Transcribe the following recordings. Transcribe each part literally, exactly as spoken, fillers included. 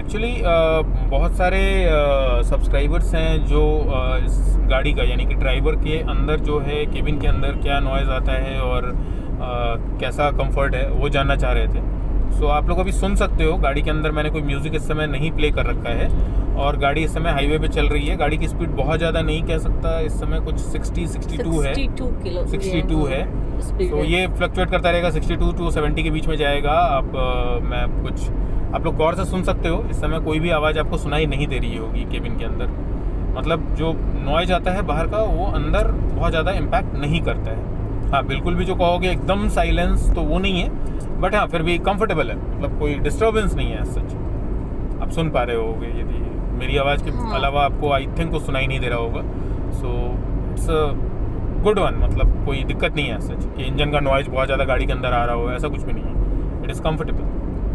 Actually बहुत सारे subscribers हैं जो uh, इस गाड़ी का यानी कि ड्राइवर के अंदर जो है केबिन के अंदर क्या नॉइज़ आता है और uh, कैसा कंफर्ट है वो जानना चाह रहे थे। सो so, आप लोग अभी सुन सकते हो गाड़ी के अंदर मैंने कोई म्यूज़िक इस समय नहीं प्ले कर रखा है और गाड़ी इस समय हाईवे पे चल रही है। गाड़ी की स्पीड बहुत ज़्यादा नहीं कह सकता, इस समय कुछ साठ बासठ है, बासठ है। तो ये फ्लक्चुएट करता रहेगा, बासठ टू सत्तर के बीच में जाएगा। आप आ, मैं कुछ आप लोग गौर से सुन सकते हो, इस समय कोई भी आवाज़ आपको सुनाई नहीं दे रही होगी केबिन के अंदर। मतलब जो नॉइज आता है बाहर का वो अंदर बहुत ज़्यादा इम्पैक्ट नहीं करता है। हाँ बिल्कुल भी जो कहोगे एकदम साइलेंस तो वो नहीं है, बट हाँ फिर भी कंफर्टेबल है, मतलब कोई डिस्टर्बेंस नहीं है सच। आप सुन पा रहे होगे यदि मेरी आवाज़ के हाँ। अलावा आपको आई थिंक को सुनाई नहीं दे रहा होगा। So it's a good one, मतलब कोई दिक्कत नहीं है सच कि इंजन का नॉइज बहुत ज़्यादा गाड़ी के अंदर आ रहा हो, ऐसा कुछ भी नहीं है। It is comfortable.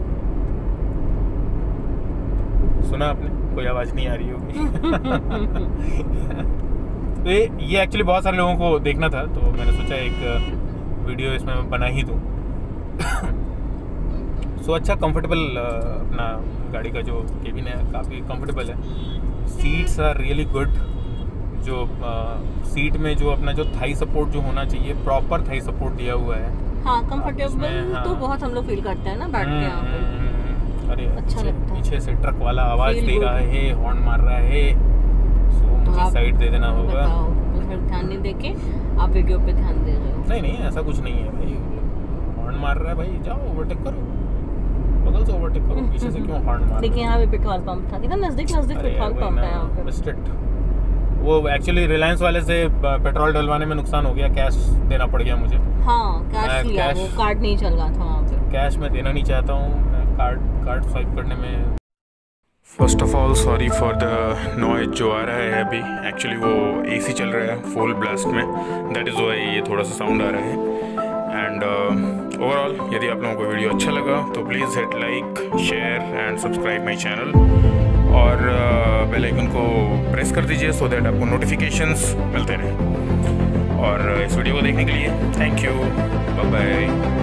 सुना आपने, कोई आवाज़ नहीं आ रही होगी। तो ये ये एक्चुअली बहुत सारे लोगों को देखना था, तो मैंने सोचा एक वीडियो इसमें बना ही दूँ। सो so, अच्छा कंफर्टेबल अपना गाड़ी का जो केबिन है काफ़ी कंफर्टेबल है। Seats are really good. जो सीट में जो अपना जो थाई सपोर्ट जो होना चाहिए, प्रॉपर थाई सपोर्ट दिया हुआ है। हाँ कंफर्टेबल हाँ। तो बहुत हम लोग फील करते हैं ना बैठ के यहाँ पे। अरे अच्छा लगता है। पीछे से ट्रक वाला आवाज़ दे रहा है, हॉर्न मार रहा है, सो मुझे साइड दे देना होगा। ध्यान नहीं देके आप वीडियो पे ध्यान दे रहे हो। नहीं नहीं ऐसा कुछ नहीं है भाई, हॉर्न मार रहा है भाई, जाओ ओवरटेक करो, बगल से ओवरटेक करो, पीछे से क्यों हॉर्न मार। देखिए यहाँ पे पेट्रोल पंप था, कितना नजदीक नजदीक पेट्रोल पंप है यहाँ पे। स्ट्रिक्ट वो एक्चुअली रिलायंस वाले से पेट्रोल डलवाने में नुकसान हो गया, कैश देना पड़ गया मुझे। हाँ कैश लिया, वो कार्ड नहीं चल रहा था वहाँ पे। कैश में देना नहीं चाहता हूँ, कार्ड कार्ड स्वाइप करने में। First of all sorry for the noise जो आ रहा है अभी, एक्चुअली वो एसी चल रहा है फुल ब्लास्ट में, दैट इज़ वाई ये थोड़ा सा साउंड आ रहा है। एंड ओवरऑल uh, यदि आप लोगों को वीडियो अच्छा लगा तो please hit like, share and subscribe my channel और बेल आइकन को प्रेस कर दीजिए सो दैट आपको नोटिफिकेशंस मिलते रहें। और इस वीडियो को देखने के लिए थैंक यू, बाय बाय।